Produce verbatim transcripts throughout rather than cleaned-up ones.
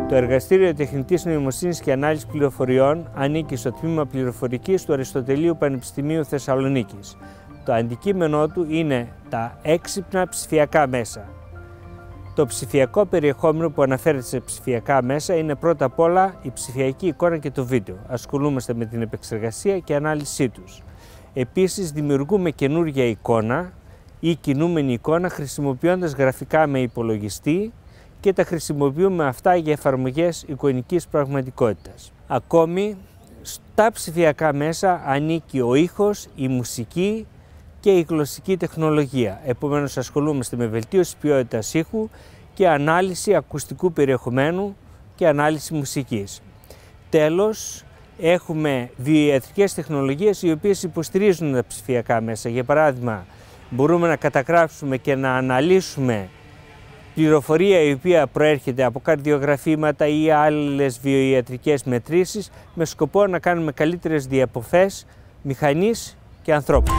Το Εργαστήριο Τεχνητής Νοημοσύνης και Ανάλυσης Πληροφοριών ανήκει στο τμήμα Πληροφορικής του Αριστοτελείου Πανεπιστημίου Θεσσαλονίκης. Το αντικείμενό του είναι τα έξυπνα ψηφιακά μέσα. Το ψηφιακό περιεχόμενο που αναφέρεται σε ψηφιακά μέσα είναι πρώτα απ' όλα η ψηφιακή εικόνα και το βίντεο. Ασχολούμαστε με την επεξεργασία και ανάλυση τους. Επίσης, δημιουργούμε καινούργια εικόνα ή κινούμενη εικόνα χρησιμοποιώντας γραφικά με υπολογιστή και τα χρησιμοποιούμε αυτά για εφαρμογές εικονικής πραγματικότητας. Ακόμη, στα ψηφιακά μέσα ανήκει ο ήχος, η μουσική και η γλωσσική τεχνολογία. Επομένως, ασχολούμαστε με βελτίωση ποιότητας ήχου και ανάλυση ακουστικού περιεχομένου και ανάλυση μουσικής. Τέλος, έχουμε βιοιατρικές τεχνολογίες οι οποίες υποστηρίζουν τα ψηφιακά μέσα. Για παράδειγμα, μπορούμε να καταγράψουμε και να αναλύσουμε πληροφορία η οποία προέρχεται από καρδιογραφήματα ή άλλες βιοιατρικές μετρήσεις με σκοπό να κάνουμε καλύτερες διαποφές μηχανής και ανθρώπου.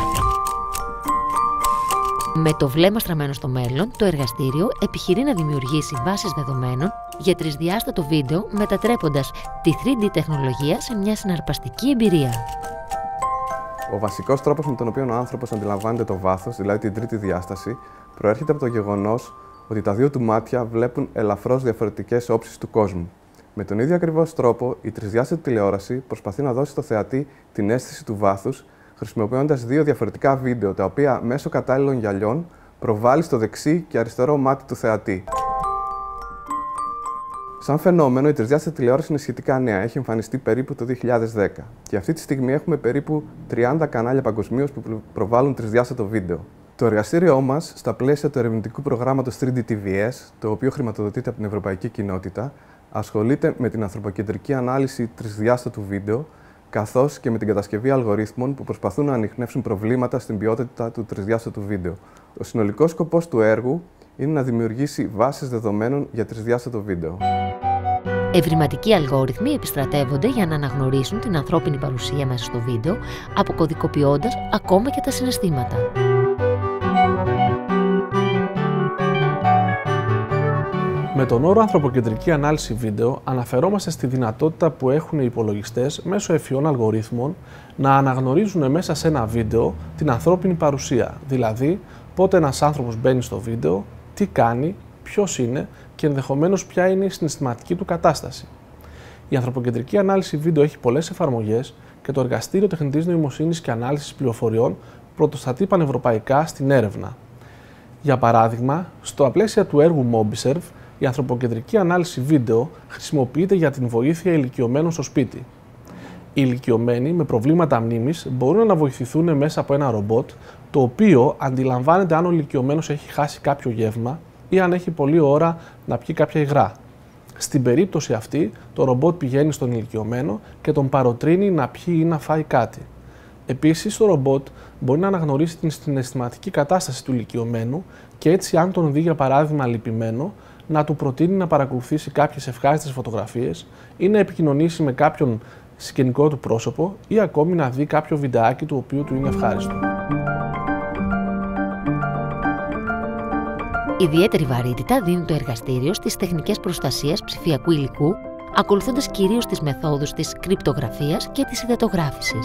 Με το βλέμμα στραμμένο στο μέλλον, το εργαστήριο επιχειρεί να δημιουργήσει βάσεις δεδομένων για τρισδιάστατο βίντεο, μετατρέποντας τη θρι ντι τεχνολογία σε μια συναρπαστική εμπειρία. Ο βασικός τρόπος με τον οποίο ο άνθρωπος αντιλαμβάνεται το βάθος, δηλαδή την τρίτη διάσταση, προέρχεται από το γεγονός ότι τα δύο του μάτια βλέπουν ελαφρώς διαφορετικές όψεις του κόσμου. Με τον ίδιο ακριβώς τρόπο, η τρισδιάστατη τηλεόραση προσπαθεί να δώσει στο θεατή την αίσθηση του βάθους, χρησιμοποιώντας δύο διαφορετικά βίντεο, τα οποία μέσω κατάλληλων γυαλιών προβάλλει στο δεξί και αριστερό μάτι του θεατή. Σαν φαινόμενο, η τρισδιάστατη τηλεόραση είναι σχετικά νέα. Έχει εμφανιστεί περίπου το δύο χιλιάδες δέκα. Και αυτή τη στιγμή έχουμε περίπου τριάντα κανάλια παγκοσμίως που προβάλλουν τρισδιάστατο βίντεο. Το εργαστήριό μας, στα πλαίσια του ερευνητικού προγράμματος θρι ντι τι βι ες, το οποίο χρηματοδοτείται από την Ευρωπαϊκή Κοινότητα, ασχολείται με την ανθρωποκεντρική ανάλυση τρισδιάστατου βίντεο, καθώς και με την κατασκευή αλγορίθμων που προσπαθούν να ανιχνεύσουν προβλήματα στην ποιότητα του τρισδιάστατου βίντεο. Ο συνολικός σκοπός του έργου είναι να δημιουργήσει βάσεις δεδομένων για τρισδιάστατο βίντεο. Ευρηματικοί αλγόριθμοι επιστρατεύονται για να αναγνωρίσουν την ανθρώπινη παρουσία μέσα στο βίντεο, αποκωδικοποιώντας ακόμα και τα συναισθήματα. Με τον όρο ανθρωποκεντρική ανάλυση βίντεο αναφερόμαστε στη δυνατότητα που έχουν οι υπολογιστές μέσω ευφυών αλγορίθμων να αναγνωρίζουν μέσα σε ένα βίντεο την ανθρώπινη παρουσία, δηλαδή πότε ένας άνθρωπος μπαίνει στο βίντεο, τι κάνει, ποιος είναι και ενδεχομένως ποια είναι η συναισθηματική του κατάσταση. Η ανθρωποκεντρική ανάλυση βίντεο έχει πολλές εφαρμογές και το Εργαστήριο Τεχνητής Νοημοσύνης και Ανάλυσης Πληροφοριών πρωτοστατεί πανευρωπαϊκά στην έρευνα. Για παράδειγμα, στο πλαίσιο του έργου Mobiserve, η ανθρωποκεντρική ανάλυση βίντεο χρησιμοποιείται για την βοήθεια ηλικιωμένων στο σπίτι. Οι ηλικιωμένοι με προβλήματα μνήμης μπορούν να βοηθηθούν μέσα από ένα ρομπότ, το οποίο αντιλαμβάνεται αν ο ηλικιωμένος έχει χάσει κάποιο γεύμα ή αν έχει πολλή ώρα να πιει κάποια υγρά. Στην περίπτωση αυτή, το ρομπότ πηγαίνει στον ηλικιωμένο και τον παροτρύνει να πιει ή να φάει κάτι. Επίσης, το ρομπότ μπορεί να αναγνωρίσει την συναισθηματική κατάσταση του ηλικιωμένου και έτσι, αν τον δει για παράδειγμα λυπημένο, να του προτείνει να παρακολουθήσει κάποιες ευχάριστες φωτογραφίες ή να επικοινωνήσει με κάποιον συγγενικό του πρόσωπο ή ακόμη να δει κάποιο βιντεάκι του οποίου του είναι ευχάριστο. Ιδιαίτερη βαρύτητα δίνει το εργαστήριο στις τεχνικές προστασίας ψηφιακού υλικού, ακολουθώντας κυρίως τις μεθόδους της κρυπτογραφίας και της υδατογράφησης.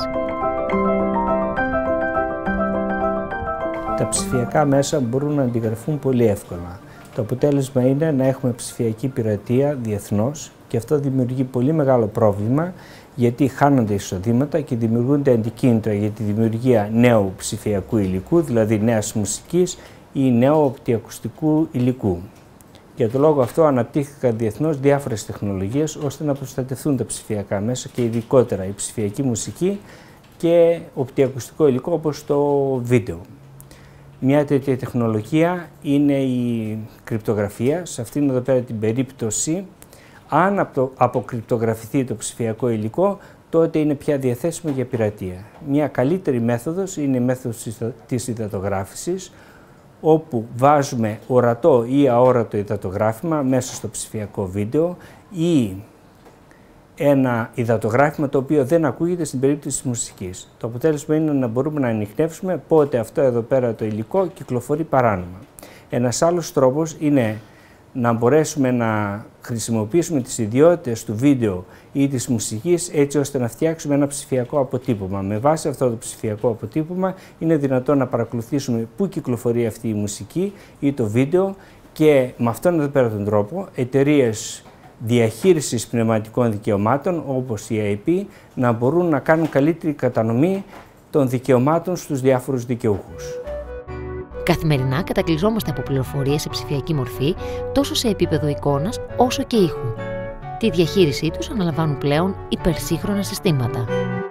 Τα ψηφιακά μέσα μπορούν να αντιγραφούν πολύ εύκολα. Το αποτέλεσμα είναι να έχουμε ψηφιακή πειρατεία διεθνώς και αυτό δημιουργεί πολύ μεγάλο πρόβλημα γιατί χάνονται εισοδήματα και δημιουργούνται αντικίνητρα για τη δημιουργία νέου ψηφιακού υλικού, δηλαδή νέας μουσικής ή νέου οπτικοακουστικού υλικού. Για τον λόγο αυτό αναπτύχθηκαν διεθνώς διάφορες τεχνολογίες ώστε να προστατευτούν τα ψηφιακά μέσα και ειδικότερα η ψηφιακή μουσική και οπτικοακουστικό υλικό όπως το βίντεο. Μια τέτοια τεχνολογία είναι η κρυπτογραφία. Σε αυτήν εδώ πέρα την περίπτωση, αν αποκρυπτογραφηθεί το ψηφιακό υλικό, τότε είναι πια διαθέσιμο για πειρατεία. Μια καλύτερη μέθοδος είναι η μέθοδος της υδατογράφησης, όπου βάζουμε ορατό ή αόρατο υδατογράφημα μέσα στο ψηφιακό βίντεο ή ένα υδατογράφημα το οποίο δεν ακούγεται στην περίπτωση της μουσικής. Το αποτέλεσμα είναι να μπορούμε να ανιχνεύσουμε πότε αυτό εδώ πέρα το υλικό κυκλοφορεί παράνομα. Ένας άλλος τρόπος είναι να μπορέσουμε να χρησιμοποιήσουμε τις ιδιότητες του βίντεο ή της μουσικής έτσι ώστε να φτιάξουμε ένα ψηφιακό αποτύπωμα. Με βάση αυτό το ψηφιακό αποτύπωμα είναι δυνατόν να παρακολουθήσουμε πού κυκλοφορεί αυτή η μουσική ή το βίντεο και με αυτόν εδώ πέρα τον τρόπο εταιρείες διαχείρισης πνευματικών δικαιωμάτων όπως η έι πι να μπορούν να κάνουν καλύτερη κατανομή των δικαιωμάτων στους διάφορους δικαιούχους. Καθημερινά κατακλυζόμαστε από πληροφορίες σε ψηφιακή μορφή τόσο σε επίπεδο εικόνας όσο και ήχου. Τη διαχείρισή τους αναλαμβάνουν πλέον υπερσύγχρονα συστήματα.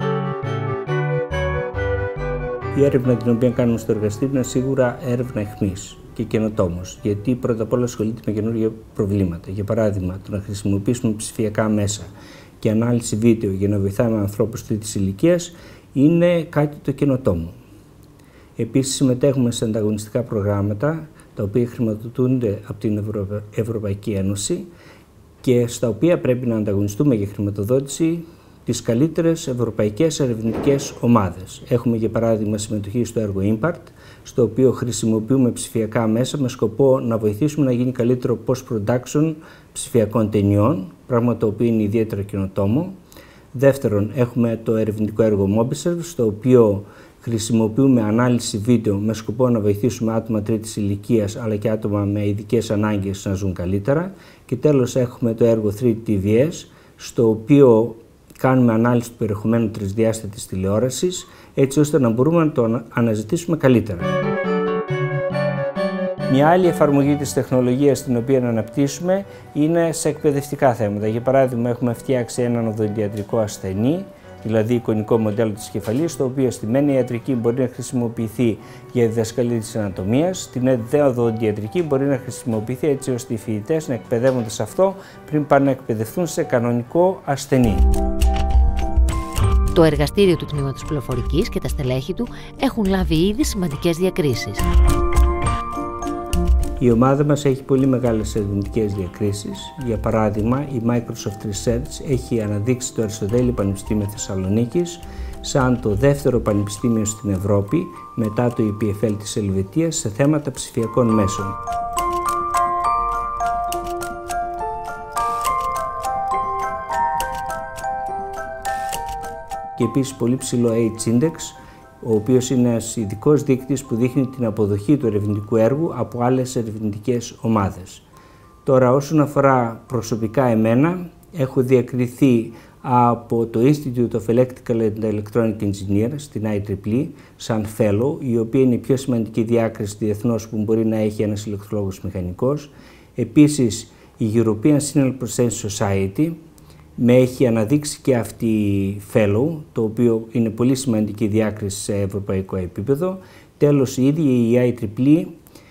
Η έρευνα την οποία κάνουμε στο εργαστήριο είναι σίγουρα έρευνα αιχμής και καινοτόμος, γιατί πρώτα απ' όλα ασχολείται με καινούργια προβλήματα. Για παράδειγμα, το να χρησιμοποιήσουμε ψηφιακά μέσα και ανάλυση βίντεο για να βοηθάμε ανθρώπους τρίτης ηλικίας είναι κάτι το καινοτόμο. Επίσης, συμμετέχουμε σε ανταγωνιστικά προγράμματα τα οποία χρηματοδοτούνται από την Ευρω... Ευρωπαϊκή Ένωση και στα οποία πρέπει να ανταγωνιστούμε για χρηματοδότηση τις καλύτερες ευρωπαϊκές ερευνητικές ομάδες. Έχουμε για παράδειγμα συμμετοχή στο έργο Impact, στο οποίο χρησιμοποιούμε ψηφιακά μέσα με σκοπό να βοηθήσουμε να γίνει καλύτερο post-production ψηφιακών ταινιών, πράγμα το οποίο είναι ιδιαίτερα καινοτόμο. Δεύτερον, έχουμε το ερευνητικό έργο Mobiserve, στο οποίο χρησιμοποιούμε ανάλυση βίντεο με σκοπό να βοηθήσουμε άτομα τρίτης ηλικίας αλλά και άτομα με ειδικές ανάγκες να ζουν καλύτερα. Και τέλος έχουμε το έργο θρι ντι τι βι ες, στο οποίο κάνουμε ανάλυση του περιεχομένου τρισδιάστατης τηλεόρασης έτσι ώστε να μπορούμε να το αναζητήσουμε καλύτερα. Μια άλλη εφαρμογή της τεχνολογίας την οποία να αναπτύσσουμε είναι σε εκπαιδευτικά θέματα. Για παράδειγμα, έχουμε φτιάξει έναν οδοντιατρικό ασθενή, δηλαδή εικονικό μοντέλο της κεφαλής, το οποίο στη μένη ιατρική μπορεί να χρησιμοποιηθεί για διδασκαλία της ανατομίας, την δε οδοντιατρική μπορεί να χρησιμοποιηθεί έτσι ώστε οι φοιτητές να εκπαιδεύονται σε αυτό πριν πάνε να εκπαιδευτούν σε κανονικό ασθενή. Το εργαστήριο του Τμήματος Πληροφορικής και τα στελέχη του έχουν λάβει ήδη σημαντικές διακρίσεις. Η ομάδα μας έχει πολύ μεγάλες ερευνητικές διακρίσεις. Για παράδειγμα, η Microsoft Research έχει αναδείξει το Αριστοτέλειο Πανεπιστήμιο Θεσσαλονίκης σαν το δεύτερο πανεπιστήμιο στην Ευρώπη μετά το ι πι εφ ελ της Ελβετίας σε θέματα ψηφιακών μέσων. Και επίσης πολύ ψηλό H-Index, ο οποίος είναι ένας ειδικός δείκτης που δείχνει την αποδοχή του ερευνητικού έργου από άλλες ερευνητικές ομάδες. Τώρα, όσον αφορά προσωπικά εμένα, έχω διακριθεί από το Institute of Electrical and Electronic Engineers, την άι τρίπλ ι, σαν Fellow, η οποία είναι η πιο σημαντική διάκριση διεθνώς που μπορεί να έχει ένας ηλεκτρολόγος μηχανικός. Επίσης, η European Signal Processing Society με έχει αναδείξει και αυτή Fellow, το οποίο είναι πολύ σημαντική διάκριση σε ευρωπαϊκό επίπεδο. Τέλος, η ίδια η άι τρίπλ ι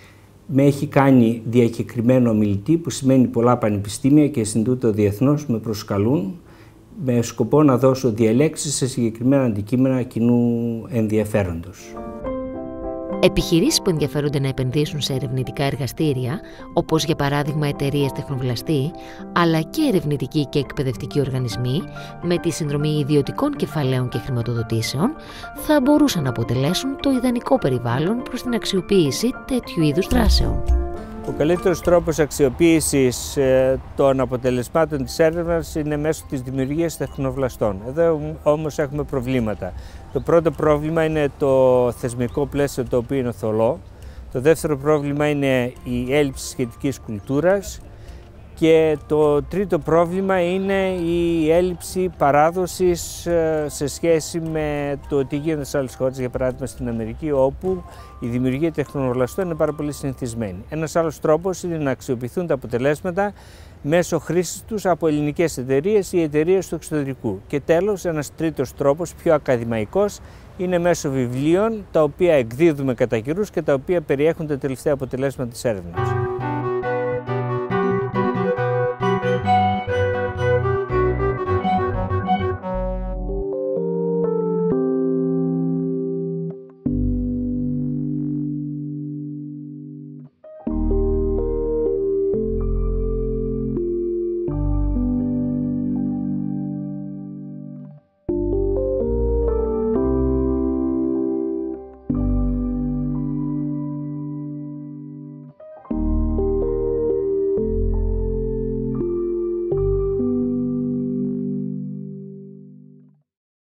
με έχει κάνει διακεκριμένο ομιλητή, που σημαίνει πολλά πανεπιστήμια και Ινστιτούτα διεθνώς με προσκαλούν με σκοπό να δώσω διαλέξεις σε συγκεκριμένα αντικείμενα κοινού ενδιαφέροντος. Επιχειρήσεις που ενδιαφέρονται να επενδύσουν σε ερευνητικά εργαστήρια, όπως για παράδειγμα εταιρείες τεχνοβλαστή, αλλά και ερευνητικοί και εκπαιδευτικοί οργανισμοί, με τη συνδρομή ιδιωτικών κεφαλαίων και χρηματοδοτήσεων, θα μπορούσαν να αποτελέσουν το ιδανικό περιβάλλον προς την αξιοποίηση τέτοιου είδους δράσεων. Ο καλύτερος τρόπος αξιοποίησης των αποτελεσμάτων της έρευνας είναι μέσω της δημιουργίας τεχνοβλαστών. Εδώ όμως έχουμε προβλήματα. Το πρώτο πρόβλημα είναι το θεσμικό πλαίσιο, το οποίο είναι θολό. Το δεύτερο πρόβλημα είναι η έλλειψη σχετικής κουλτούρας. Και το τρίτο πρόβλημα είναι η έλλειψη παράδοσης σε σχέση με το τι γίνεται σε άλλες χώρες, για παράδειγμα στην Αμερική, όπου η δημιουργία τεχνοβλαστών είναι πάρα πολύ συνηθισμένη. Ένας άλλος τρόπος είναι να αξιοποιηθούν τα αποτελέσματα μέσω χρήσης τους από ελληνικές εταιρείες ή εταιρείες του εξωτερικού. Και τέλος, ένας τρίτος τρόπος, πιο ακαδημαϊκός, είναι μέσω βιβλίων, τα οποία εκδίδουμε κατά καιρούς και τα οποία περιέχουν τα τελευταία αποτελέσματα της έρευνας.